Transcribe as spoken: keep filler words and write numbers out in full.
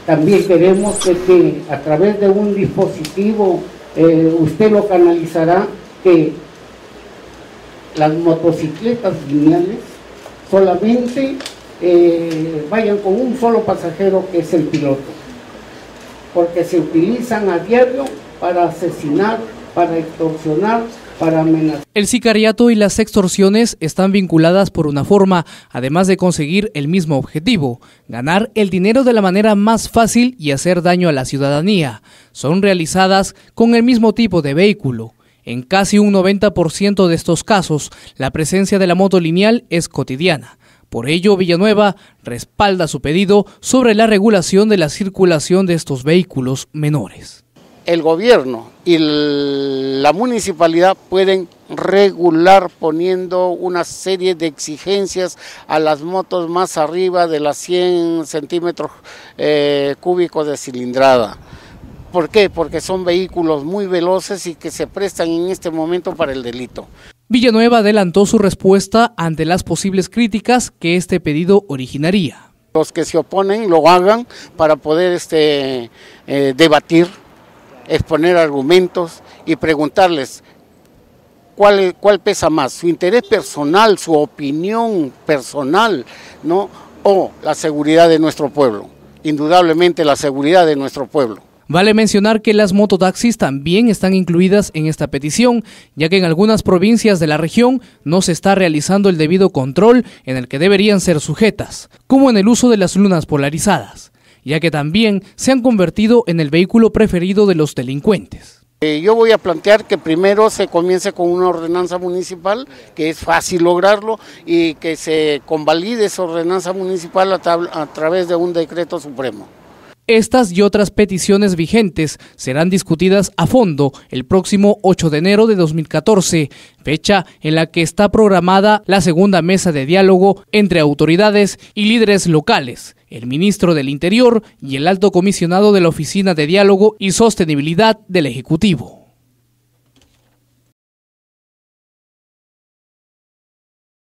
También queremos que, que a través de un dispositivo eh, usted lo canalizará, que las motocicletas lineales solamente eh, vayan con un solo pasajero, que es el piloto, porque se utilizan a diario para asesinar, para extorsionar, para amenazar. El sicariato y las extorsiones están vinculadas por una forma, además de conseguir el mismo objetivo: ganar el dinero de la manera más fácil y hacer daño a la ciudadanía. Son realizadas con el mismo tipo de vehículo. En casi un noventa por ciento de estos casos, la presencia de la moto lineal es cotidiana. Por ello, Villanueva respalda su pedido sobre la regulación de la circulación de estos vehículos menores. El gobierno y la municipalidad pueden regular poniendo una serie de exigencias a las motos más arriba de las cien centímetros eh, cúbicos de cilindrada. ¿Por qué? Porque son vehículos muy veloces y que se prestan en este momento para el delito. Villanueva adelantó su respuesta ante las posibles críticas que este pedido originaría. Los que se oponen lo hagan para poder este, eh, debatir, exponer argumentos y preguntarles cuál, cuál pesa más, su interés personal, su opinión personal, ¿no? O la seguridad de nuestro pueblo. Indudablemente la seguridad de nuestro pueblo. Vale mencionar que las mototaxis también están incluidas en esta petición, ya que en algunas provincias de la región no se está realizando el debido control en el que deberían ser sujetas, como en el uso de las lunas polarizadas, ya que también se han convertido en el vehículo preferido de los delincuentes. Eh, yo voy a plantear que primero se comience con una ordenanza municipal, que es fácil lograrlo, y que se convalide esa ordenanza municipal a, a través de un decreto supremo. Estas y otras peticiones vigentes serán discutidas a fondo el próximo ocho de enero de dos mil catorce, fecha en la que está programada la segunda mesa de diálogo entre autoridades y líderes locales, el ministro del Interior y el alto comisionado de la Oficina de Diálogo y Sostenibilidad del Ejecutivo.